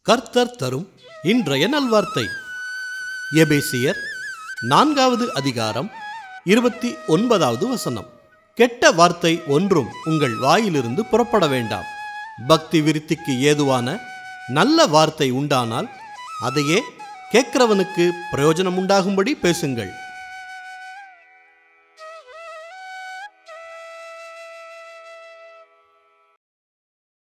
கர்த்தர் தரும் இன்றைய நல்வார்த்தை. எபேசியர் 4வது அதிகாரம் 29வது வசனம். கெட்ட வார்த்தை ஒன்றும் உங்கள் வாயிலிருந்து புறப்பட வேண்டாம். பக்தி விருத்திக்கு ஏதுவான நல்ல வார்த்தை உண்டானால் அதையே கேட்கிறவனுக்கு பிரயோஜனம் உண்டாகும்படி பேசுங்கள்.